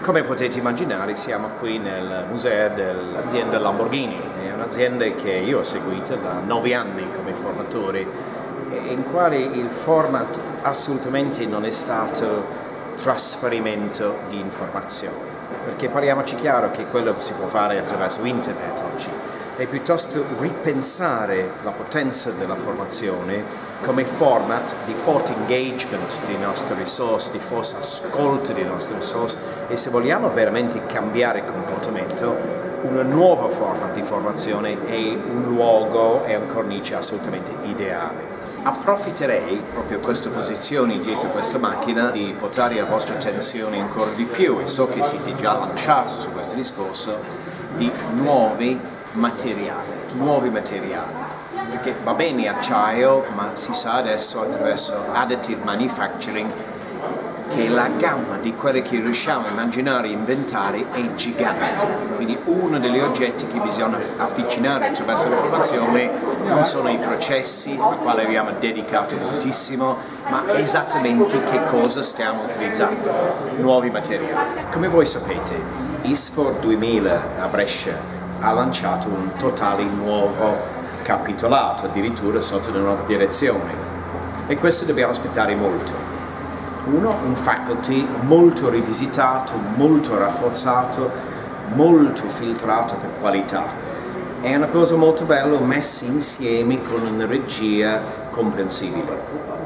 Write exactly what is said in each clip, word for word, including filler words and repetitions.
Come potete immaginare siamo qui nel museo dell'azienda Lamborghini, è un'azienda che io ho seguito da nove anni come formatore, in quale il format assolutamente non è stato trasferimento di informazioni, perché parliamoci chiaro che quello si può fare attraverso internet oggi, è piuttosto ripensare la potenza della formazione come format di forte engagement delle nostre risorse, di forte ascolto delle nostre risorse, e se vogliamo veramente cambiare il comportamento, una nuova forma di formazione è un luogo e un cornice assolutamente ideale. Approfitterei proprio questa posizione dietro questa macchina di portare la vostra attenzione ancora di più, e so che siete già lanciati su questo discorso, di nuovi materiali, nuovi materiali. Perché va bene acciaio, ma si sa adesso attraverso additive manufacturing che la gamma di quelle che riusciamo a immaginare e inventare è gigante. Quindi uno degli oggetti che bisogna avvicinare attraverso la formazione non sono i processi, ai quali abbiamo dedicato moltissimo, ma esattamente che cosa stiamo utilizzando, nuovi materiali. Come voi sapete, ISFOR duemila a Brescia ha lanciato un totale nuovo capitolato, addirittura sotto una nuova direzione, e questo dobbiamo aspettare molto. Uno, un faculty molto rivisitato, molto rafforzato, molto filtrato per qualità. È una cosa molto bella messa insieme con una regia comprensibile.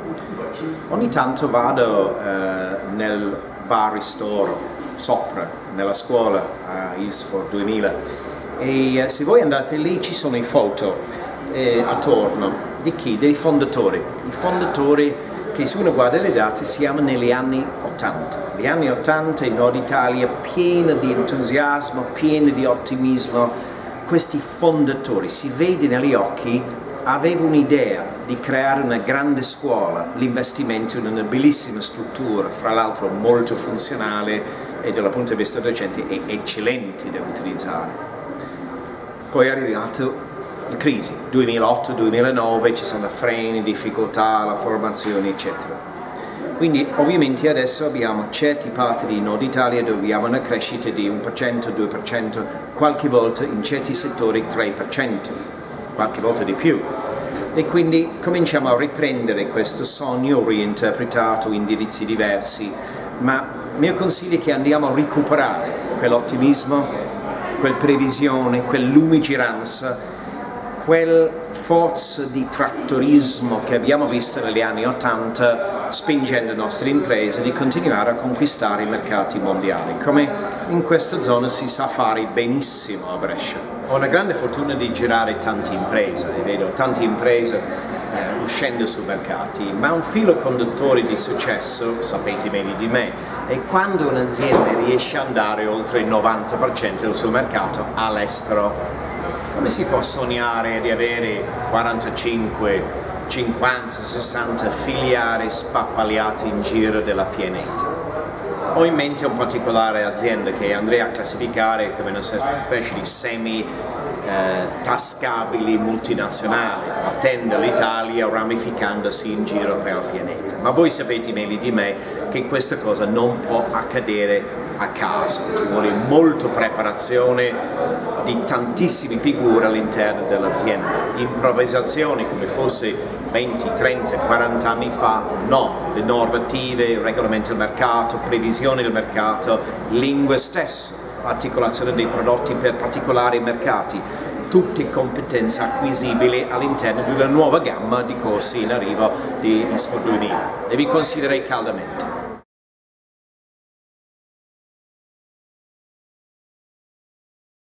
Ogni tanto vado eh, nel bar ristoro sopra, nella scuola a ISFOR duemila, e eh, se voi andate lì ci sono i foto eh, attorno di chi? Dei fondatori. I fondatori che, se uno guarda le date, siamo negli anni ottanta. Gli anni ottanta in Nord Italia, piena di entusiasmo, piena di ottimismo. Questi fondatori, si vede negli occhi, avevano un'idea di creare una grande scuola, l'investimento in una bellissima struttura, fra l'altro molto funzionale e dal punto di vista docente è eccellente da utilizzare. Poi è arrivato la crisi, duemilaotto duemilanove, ci sono freni, difficoltà, la formazione eccetera. Quindi ovviamente adesso abbiamo certe parti di Nord Italia dove abbiamo una crescita di uno per cento, due per cento, qualche volta in certi settori tre per cento, qualche volta di più. E quindi cominciamo a riprendere questo sogno reinterpretato in indirizzi diversi, ma il mio consiglio è che andiamo a recuperare quell'ottimismo, quella previsione, quell'lungimiranza, quel forza di trattorismo che abbiamo visto negli anni ottanta, spingendo le nostre imprese di continuare a conquistare i mercati mondiali, come in questa zona si sa fare benissimo a Brescia. Ho la grande fortuna di girare tante imprese, e vedo tante imprese eh, uscendo sui mercati, ma un filo conduttore di successo, sapete meglio di me, è quando un'azienda riesce ad andare oltre il novanta per cento del suo mercato all'estero. Come si può sognare di avere quarantacinque, cinquanta, sessanta filiali spappaliati in giro della pianeta? Ho in mente una particolare azienda che andrei a classificare come una specie di semi eh, tascabili multinazionali, partendo dall'Italia, ramificandosi in giro per il pianeta. Ma voi sapete meglio di me che questa cosa non può accadere a caso, ci vuole molta preparazione di tantissime figure all'interno dell'azienda. Improvvisazioni come fosse venti, trenta, quaranta anni fa, no. Le normative, il regolamento del mercato, previsione del mercato, lingue stesse, articolazione dei prodotti per particolari mercati, tutte competenze acquisibili all'interno di una nuova gamma di corsi in arrivo di ISFOR duemila, e vi consiglierei caldamente.